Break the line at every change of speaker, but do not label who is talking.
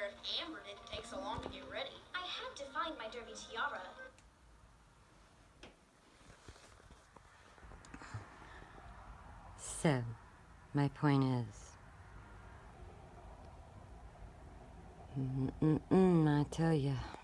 wonder if Amber didn't take so long to get ready.
I had to find my derby tiara.
So, my point is... I tell you...